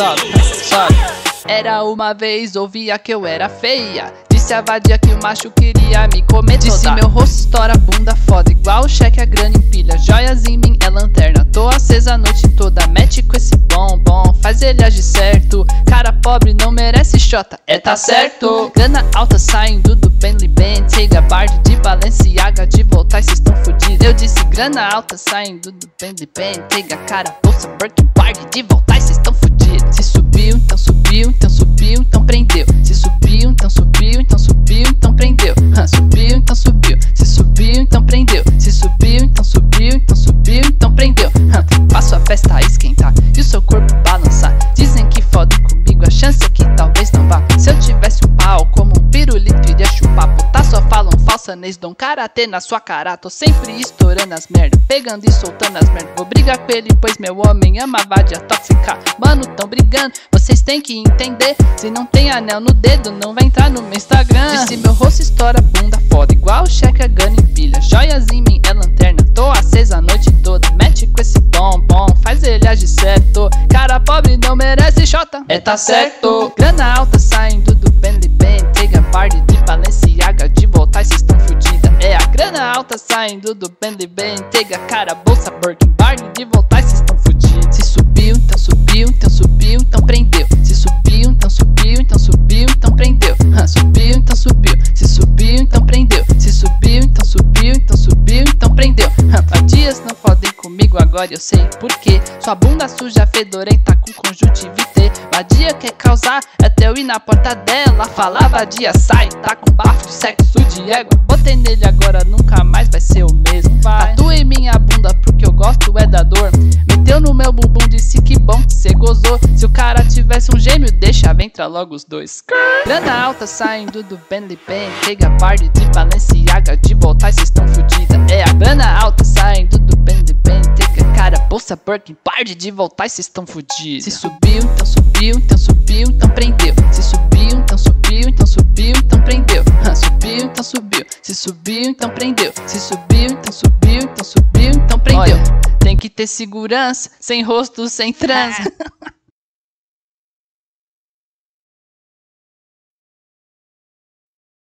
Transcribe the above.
sobe, sobe. Era uma vez, ouvia que eu era feia. Disse a vadia que o macho queria me comer toda. Disse meu rosto estoura, bunda foda, igual o cheque a grana empilha. Joias em mim é lanterna, tô acesa a noite toda. Mete com esse bombom, faz ele agir certo. Cara pobre não merece xota, tá certo. Grana alta saindo do Bentley Bentayga, Bard de Balenciaga, de voltar cês tão fudidos. Eu disse grana alta saindo do Bentley Bentayga, cara bolsa Birkin, Bard de voltar cês tão fudidos. Se subiu, então subiu, então subiu, então prendeu. Se subiu, então subiu, então subiu, então prendeu. Subiu, então subiu. Se subiu, então prendeu. Se subiu, então subiu, então subiu, então prendeu. Faço a festa esquentar e o seu corpo balançar. Dizem que fodem comigo, a chance é que talvez não vá. Se eu tivesse um pau como um pirulito iria chupar. Puta só falam falsanês, dão karatê na sua cara. Tô sempre estourando as merda, pegando e soltando as merda. Vou brigar com ele pois meu homem ama vadia tóxica. Mano, tão brigando, vocês têm que entender. Se não tem anel no dedo, não vai entrar no meu Instagram. Disse meu rosto estoura, bunda foda, igual o cheque a gana empilha. Joias em mim é lanterna, tô acesa a noite toda. Mete com esse bombom, faz ele agir certo. Cara pobre não merece xota, tá certo. Grana alta saindo do Bentley Bentayga, Bard de Balenciaga, de voltar cês tão fudida. É a grana alta saindo do Bentley Bentayga, cara bolsa Birkin, Bard de voltar cês tão fudidos. Se subiu, então subiu, então subiu, então prendeu. Se subiu, então subiu, então subiu, então prendeu. Subiu, então subiu. Se subiu, então prendeu. Se subiu, então subiu, então subiu, então prendeu. Vadias não fodem comigo agora eu sei porquê. Sua bunda suja, fedorenta com conjuntivite. Vadia quer causar até eu ir na porta dela. Falar vadia sai, tá com bafo de sexo de égua. Botei nele agora, nunca mais vai ser o mesmo. Tatuei minha bunda porque eu gosto é da dor. Meteu no meu bumbum, disse que bom que cê gozou. Se o cara tivesse um gêmeo, deixava entrar logo os dois. Grana alta saindo do Bentley Bentayga, Bard de Balenciaga, de voltar cês tão fudida. É a grana alta saindo do Bentley Bentayga, cara bolsa Birkin, Bard de voltar cês tão fudidos. Se subiu, então subiu, então subiu, então prendeu. Se subiu, então subiu, então subiu, então prendeu. Subiu, então subiu. Se subiu, então prendeu. Se subiu, então subiu, então subiu, então prendeu. Olha, tem que ter segurança, sem rosto, sem trança.